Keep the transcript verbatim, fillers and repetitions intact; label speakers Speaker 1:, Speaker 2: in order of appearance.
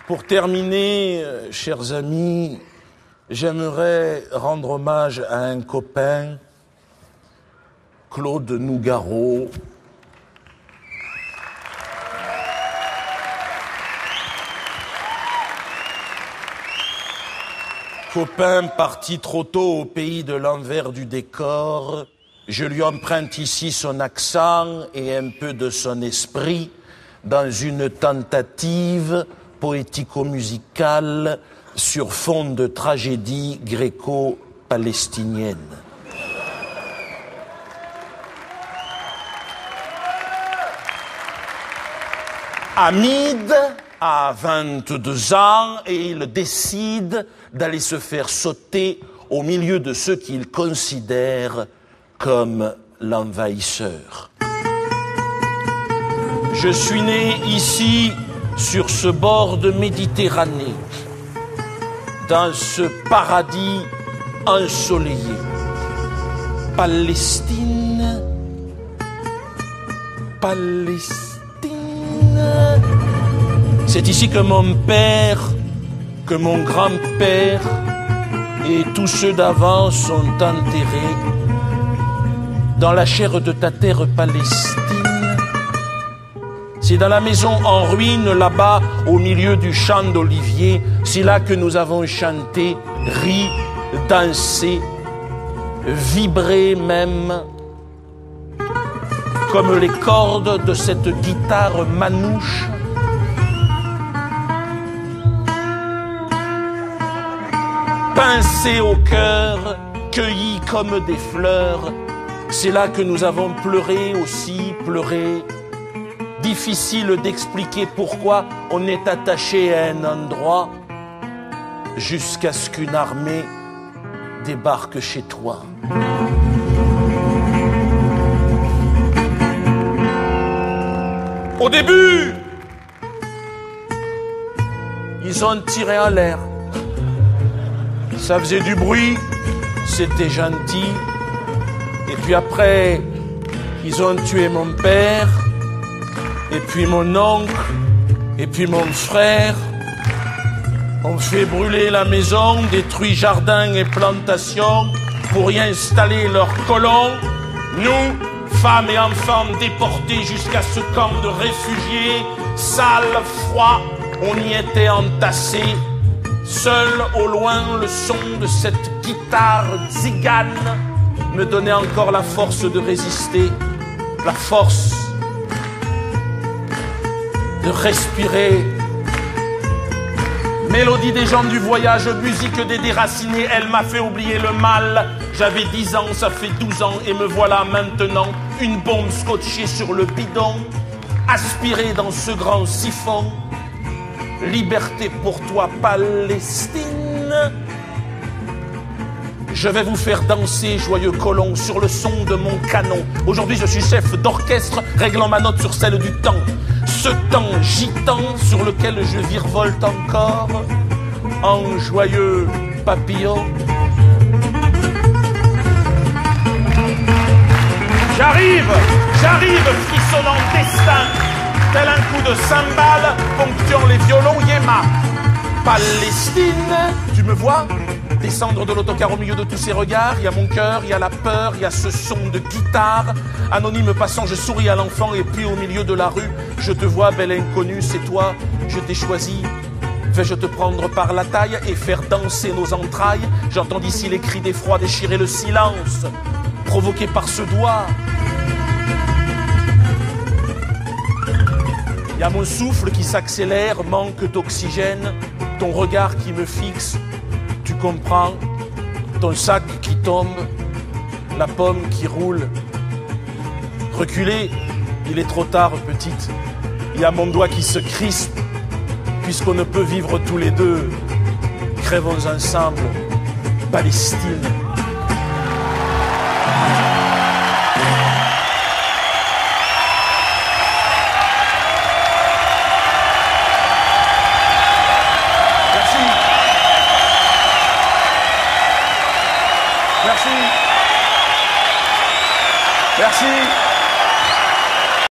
Speaker 1: Pour terminer, euh, chers amis, j'aimerais rendre hommage à un copain, Claude Nougaro. Copain parti trop tôt au pays de l'envers du décor, je lui emprunte ici son accent et un peu de son esprit dans une tentative poético-musicale sur fond de tragédie gréco-palestinienne. Hamid a vingt-deux ans et il décide d'aller se faire sauter au milieu de ceux qu'il considère comme l'envahisseur. Je suis né ici, sur ce bord de Méditerranée, dans ce paradis ensoleillé. Palestine, Palestine. C'est ici que mon père, que mon grand-père et tous ceux d'avant sont enterrés dans la chair de ta terre Palestine. C'est dans la maison en ruine, là-bas, au milieu du champ d'olivier, c'est là que nous avons chanté, ri, dansé, vibré même, comme les cordes de cette guitare manouche. Pincé au cœur, cueilli comme des fleurs, c'est là que nous avons pleuré aussi, pleuré. Difficile d'expliquer pourquoi on est attaché à un endroit jusqu'à ce qu'une armée débarque chez toi. Au début, ils ont tiré en l'air. Ça faisait du bruit, c'était gentil. Et puis après, ils ont tué mon père, et puis mon oncle, et puis mon frère. On fait brûler la maison, détruit jardins et plantations pour y installer leurs colons. Nous, femmes et enfants déportés jusqu'à ce camp de réfugiés, sale, froid, on y était entassés. Seul au loin, le son de cette guitare tzigane me donnait encore la force de résister, la force de respirer. Mélodie des gens du voyage, musique des déracinés, elle m'a fait oublier le mal. J'avais dix ans, ça fait douze ans, et me voilà maintenant, une bombe scotchée sur le bidon, aspirée dans ce grand siphon. Liberté pour toi, Palestine. Je vais vous faire danser, joyeux colons, sur le son de mon canon. Aujourd'hui, je suis chef d'orchestre, réglant ma note sur celle du temps. Ce temps gitan sur lequel je virevolte encore, en joyeux papillon. J'arrive, j'arrive, frissonnant destin, tel un coup de cymbale, ponctuant les violons Yéma. Palestine, tu me vois descendre de l'autocar au milieu de tous ces regards. Il y a mon cœur, il y a la peur, il y a ce son de guitare. Anonyme passant, je souris à l'enfant, et puis au milieu de la rue, je te vois, belle inconnue, c'est toi, je t'ai choisi. Vais-je te prendre par la taille et faire danser nos entrailles? J'entends d'ici les cris d'effroi déchirer le silence, provoqués par ce doigt. Il y a mon souffle qui s'accélère, manque d'oxygène, ton regard qui me fixe, tu comprends, ton sac qui tombe, la pomme qui roule. Reculez, il est trop tard, petite. Il y a mon doigt qui se crispe, puisqu'on ne peut vivre tous les deux. Crèvons ensemble, Palestine. Merci. Merci.